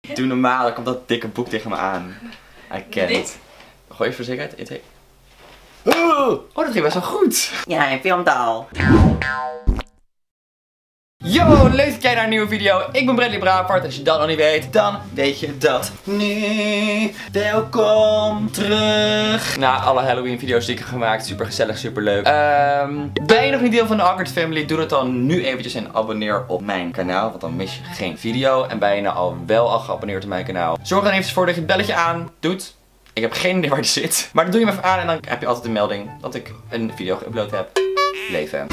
Doe normaal, dan komt dat dikke boek tegen me aan. I can't. Dit? Gooi je voor zekerheid? Oh, dat ging best wel goed. Ja, hij filmt al. Yo, leuk dat jij naar een nieuwe video. Ik ben Bradley Braafhart. Als je dat nog niet weet, dan weet je dat nu. Welkom terug. Na alle Halloween video's die ik heb gemaakt. Super gezellig, super leuk. Ben je nog niet deel van de Awkward Family? Doe dat dan nu eventjes en abonneer op mijn kanaal. Want dan mis je geen video. En ben je nou al geabonneerd op mijn kanaal? Zorg dan even voor dat je het belletje aan doet. Ik heb geen idee waar die zit. Maar dan doe je hem even aan en dan heb je altijd een melding dat ik een video geüpload heb. Leven.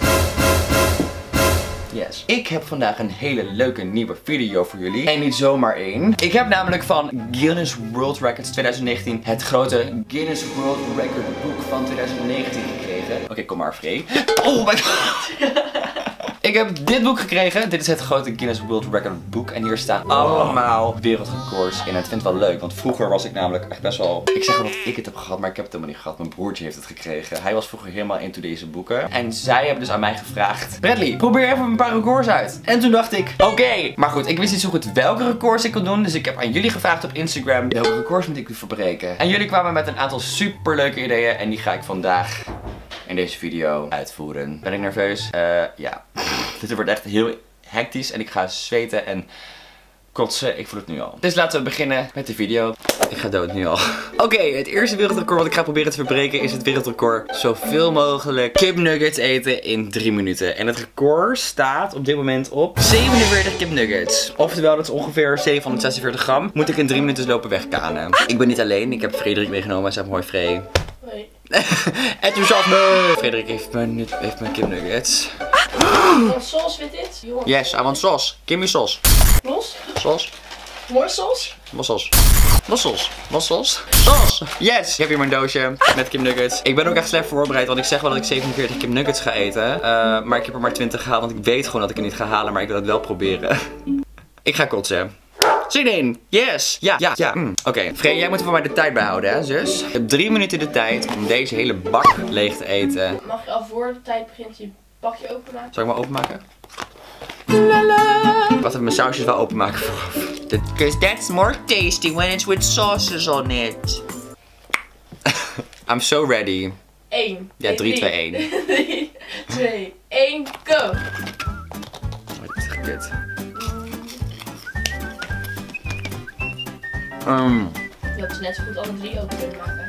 Yes. Ik heb vandaag een hele leuke nieuwe video voor jullie. En niet zomaar één. Ik heb namelijk van Guinness World Records 2019 het grote Guinness World Record boek van 2019 gekregen. Oké, kom maar, Free. Oh my god. Ik heb dit boek gekregen. Dit is het grote Guinness World Record boek. En hier staan allemaal wereldrecords in. En ik vind het wel leuk. Want vroeger was ik namelijk echt best wel... Ik zeg wel dat ik het heb gehad, maar ik heb het helemaal niet gehad. Mijn broertje heeft het gekregen. Hij was vroeger helemaal into deze boeken. En zij hebben dus aan mij gevraagd: Bradley, probeer even een paar records uit. En toen dacht ik, oké. Maar goed, ik wist niet zo goed welke records ik kon doen. Dus ik heb aan jullie gevraagd op Instagram: welke records moet ik nu verbreken? En jullie kwamen met een aantal super leuke ideeën. En die ga ik vandaag in deze video uitvoeren. Ben ik nerveus? Ja. Dit wordt echt heel hectisch en ik ga zweten en kotsen. Ik voel het nu al. Dus laten we beginnen met de video. Ik ga dood nu al. Oké, het eerste wereldrecord wat ik ga proberen te verbreken is het wereldrecord zoveel mogelijk kipnuggets eten in 3 minuten. En het record staat op dit moment op 47 kipnuggets. Oftewel, dat is ongeveer 746 gram. Moet ik in 3 minuten lopen wegkanen. Ik ben niet alleen. Ik heb Frederik meegenomen. Zeg mooi, Free. Hoi. Enthousiasme! Frederik heeft mijn kipnuggets. Wat sauce with dit? Jongens. Yes, I want sauce. Give me sauce. Los? Sauce. More sauce? Wat sauce? Wat sauce? Wat sauce? Sauce! Yes! Ik heb hier mijn doosje met kipnuggets. Ik ben ook echt slecht voorbereid, want ik zeg wel dat ik 47 kipnuggets ga eten. Maar ik heb er maar 20 gehaald, want ik weet gewoon dat ik het niet ga halen, maar ik wil het wel proberen. Ik ga kotsen. Zin in! Yes! Ja. Oké, Free, jij moet voor mij de tijd bijhouden, hè, zus? Ik heb 3 minuten de tijd om deze hele bak leeg te eten. Mag je al voor de tijd begint je bakje openmaken? Zal ik maar openmaken? Wacht even, mijn sausjes wel openmaken vooraf. Because that's more tasty when it's with sauces on it. I'm so ready. 1. Ja, 3, 2, 1. 3, 2, 1, go! Oh, dit is echt kut. Je had dus net zo goed alle 3 open kunnen maken.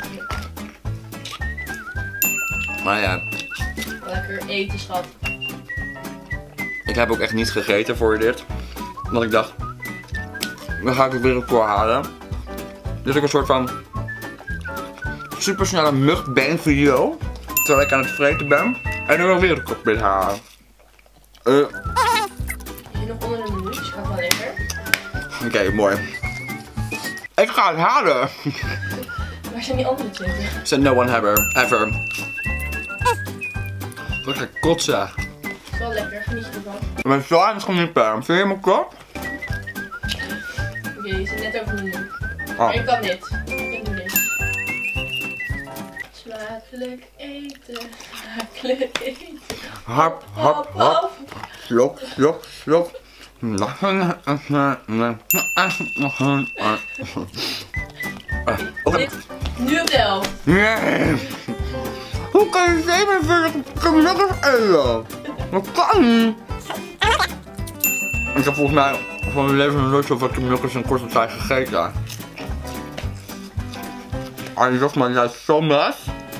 Maar ja, Lekker eten, schat. ik heb ook echt niet gegeten voor dit. Want ik dacht, dan ga ik het weer record halen. Dus ik een soort van supersnelle mukbang video. Terwijl ik aan het vreten ben. En dan weer een record mee halen. Je zit nog onder een minuut, dus gaat wel lekker. Oké, mooi. Ik ga het halen. Waar zijn die andere 20? Said no one ever. Ik ga kotsen. Het is wel lekker, geniet je ervan. Mijn zwaar is gewoon niet per. Vind je mijn kop? Oké, je zit net over een minuut. Oh. Maar je kan dit. Je kunt dit. Smakelijk eten. Smakelijk eten. Hap, hap, hap. Slok, slok, slok. Dit, nu op de helft. Nee. Hoe kan je 47 kipnuggets eten? Dat kan niet. Ik heb volgens mij van mijn leven nog nooit zoveel kipnuggets in korte tijd gegeten. I love my life so much.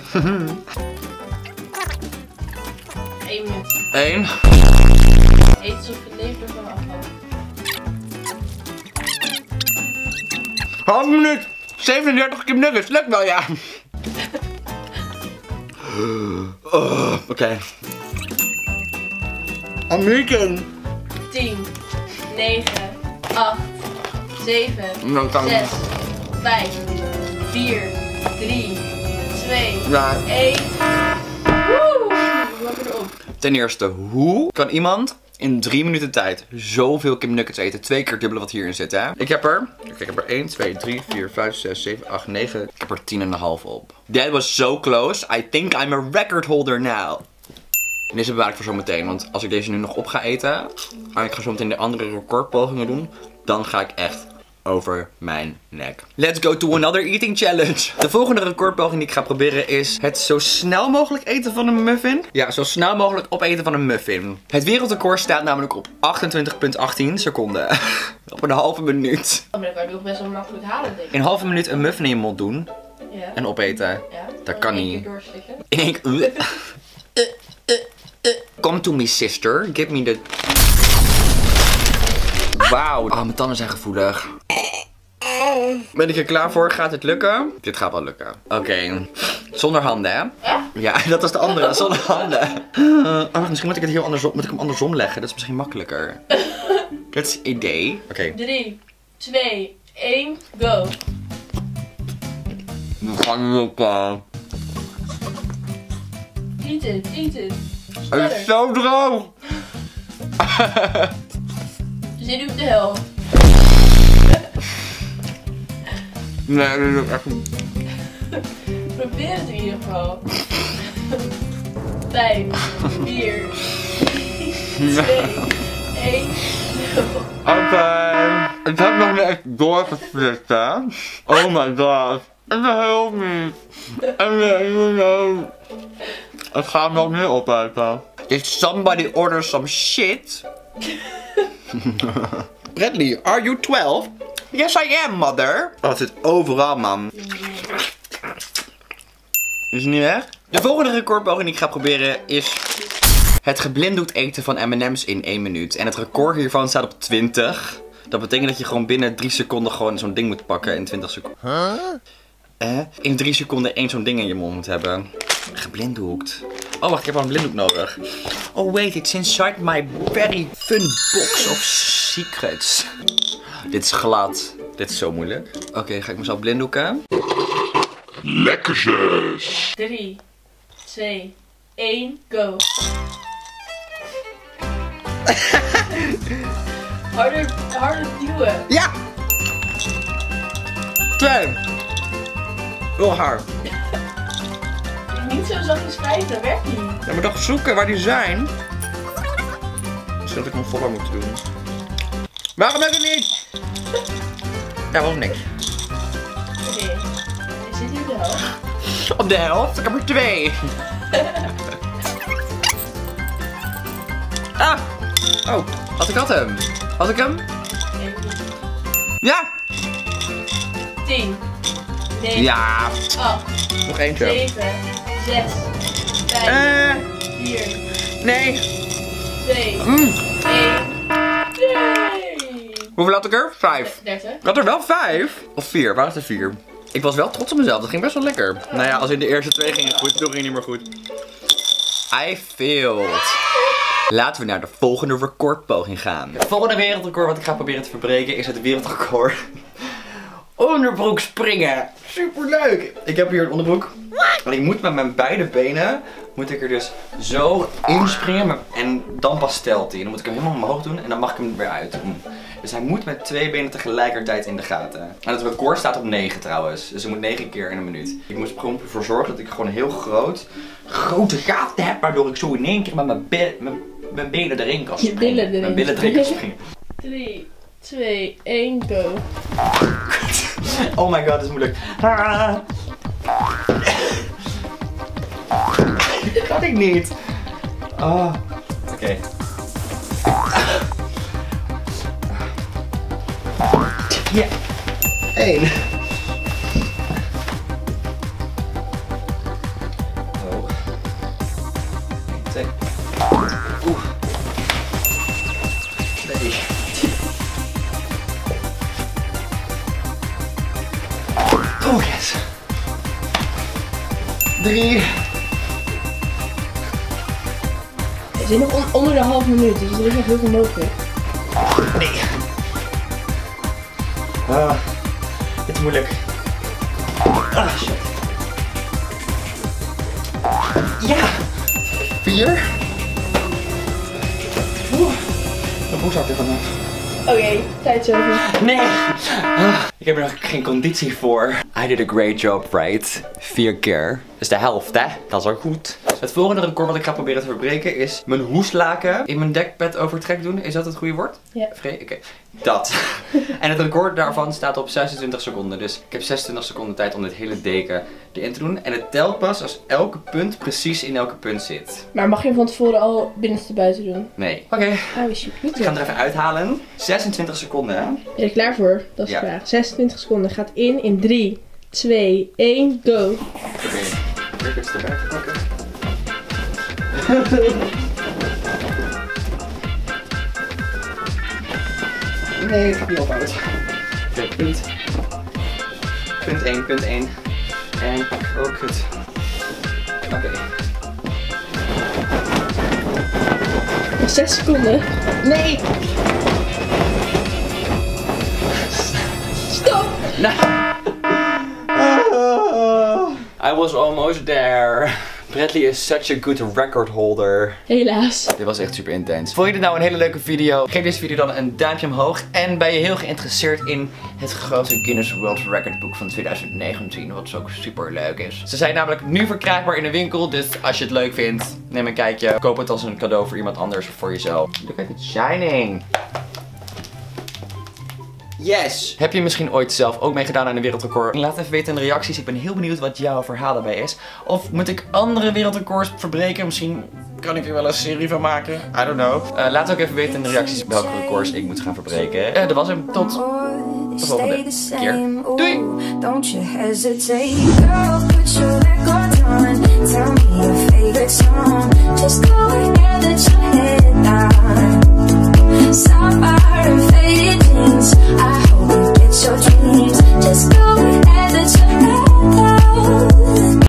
1 minuut. 1. Eet alsof je leven ervan afvalt. Half minuut. 37 kipnuggets. Lukt wel, ja. Oké. I'm eating. 10, 9, 8, 7, Nou, kan 6, 5, 4, 3, 2, Ja. 1. Woe! Loop erop. Ten eerste, hoe kan iemand in 3 minuten tijd zoveel kipnuggets eten? 2 keer dubbele wat hierin zit, hè? Ik heb er 1, 2, 3, 4, 5, 6, 7, 8, 9. Ik heb er 10,5 op. That was so close. I think I'm a record holder now. En deze bewaar ik voor zometeen, want als ik deze nu nog op ga eten en ik ga zo meteen de andere recordpogingen doen, dan ga ik echt over mijn nek. Let's go to another eating challenge. De volgende recordpoging die ik ga proberen is het zo snel mogelijk eten van een muffin. Ja, zo snel mogelijk opeten van een muffin. Het wereldrecord staat namelijk op 28,18 seconden. Op een halve minuut. Oh, maar dat kan je nog best wel makkelijk halen, denk ik. In een halve minuut een muffin in je mond doen. Ja. En opeten. Ja. Dat kan niet. Doorslikken. In één keer. Come to me, sister. Give me the... Wauw. Oh, mijn tanden zijn gevoelig. Ben ik er klaar voor? Gaat het lukken? Dit gaat wel lukken. Oké. Zonder handen, hè? Ja, dat was de andere. Zonder handen. Misschien moet ik het heel andersom, moet ik hem andersom leggen. Dat is misschien makkelijker. Dat is het idee. Oké. 3, 2, 1, go. Dat gaat niet lukken. Eat it, eat it. Het is zo droog. Zit nu op de helft. Nee, dat lukt echt niet. Probeer het in ieder geval. 5, 4, 3, 2, 1, 0. Oké. Ik heb nog niet echt doorgesplitst. Oh my god. Het helpt niet. Het gaat nog niet opeten. Did somebody order some shit? Bradley, are you 12? Yes, I am, mother. Oh, het zit overal, man. Is het niet weg? De volgende recordpoging die ik ga proberen is het geblinddoekt eten van M&M's in 1 minuut. En het record hiervan staat op 20. Dat betekent dat je gewoon binnen 3 seconden gewoon zo'n ding moet pakken in 20 seconden. In 3 seconden 1 zo'n ding in je mond moet hebben. Geblinddoekt. Oh, wacht, ik heb al een blinddoek nodig. Oh, wait, it's inside my very fun box of secrets. Dit is glad. Dit is zo moeilijk. Oké, ga ik mezelf blinddoeken. Lekkertjes. 3, 2, 1, go. harder duwen. Ja! 2. Heel hard. Niet zo zachtjes schrijven, dat werkt niet. Ja, maar toch zoeken waar die zijn. Misschien had ik nog voller moeten doen. Waarom heb ik het niet? Ja, waarom niks? Oké, je zit hier op de helft. Op de helft? Ik heb er 2. Ah! Oh, had hem. Had ik hem? Ja! 10, 9, Ja! 8, Nog eentje. 7, 6, 5, 4, Nee! 2, 1, 2. Hoeveel had ik er? 5. 30. Ik had er wel 5. Of 4, waar is de 4? Ik was wel trots op mezelf, dat ging best wel lekker. Nou ja, als in de eerste 2 ging het goed, toen ging het niet meer goed. I failed. Laten we naar de volgende recordpoging gaan. Het volgende wereldrecord wat ik ga proberen te verbreken is het wereldrecord onderbroek springen. Superleuk! Ik heb hier een onderbroek. En ik moet met mijn beide benen, moet ik er dus zo inspringen en dan pas stelt hij. Dan moet ik hem helemaal omhoog doen en dan mag ik hem er weer uit doen. Dus hij moet met 2 benen tegelijkertijd in de gaten. En het record staat op 9 trouwens. Dus hij moet 9 keer in een minuut. Ik moest er gewoon voor zorgen dat ik gewoon heel grote gaten heb, waardoor ik zo in 1 keer met mijn benen erin kan springen. Mijn billen erin kan springen. 3, 2, 1, go. Oh my god, dat is moeilijk. Dat kan ik niet. Oh. Oké. Ja. 1. Oh. 2. Oeh. 2. Oh yes. 3. We zitten nog onder de half minuut, dus er is nog heel veel mogelijk. Nee. Dit is moeilijk. Ah, shit. Ja. 4. Mijn broek zat er vanaf. Oké, tijd zo. Nee. Ik heb er nog geen conditie voor. I did a great job, right? 4 keer. Dat is de helft, hè? Dat is ook goed. Het volgende record wat ik ga proberen te verbreken is mijn hoeslaken in mijn dekbed overtrek doen. Is dat het goede woord? Ja. Oké. Dat. En het record daarvan staat op 26 seconden. Dus ik heb 26 seconden tijd om dit hele deken erin te doen. En het telt pas als elke punt precies in elke punt zit. Maar mag je hem van tevoren al binnenste buiten doen? Nee. Oké. Ah, wist je niet. Ik ga hem er even uithalen. 26 seconden, hè? Ben je er klaar voor? Dat is de vraag. 26 seconden. Gaat in 3, 2, 1, go. Oké. Records erbij te pakken. Nee, het gaat niet ophouden. Oké, punt. Punt 1, punt 1. En ook het. Oké. Nog 6 seconden. Nee! Stop! I was almost there. Bradley is such a good record holder. Helaas. Dit was echt super intens. Vond je dit nou een hele leuke video? Geef deze video dan een duimpje omhoog. En ben je heel geïnteresseerd in het grote Guinness World Record boek van 2019. Wat ook super leuk is. Ze zijn namelijk nu verkrijgbaar in de winkel. Dus als je het leuk vindt, neem een kijkje. Koop het als een cadeau voor iemand anders of voor jezelf. Look at it shining. Yes! Heb je misschien ooit zelf ook meegedaan aan een wereldrecord? Laat even weten in de reacties. Ik ben heel benieuwd wat jouw verhaal daarbij is. Of moet ik andere wereldrecords verbreken? Misschien kan ik er wel een serie van maken. I don't know. Laat ook even weten in de reacties welke records ik moet gaan verbreken. Dat was hem. Tot de volgende keer. Doei! Don't you hesitate, girl, put your record on. Tell me your favorite song. Just go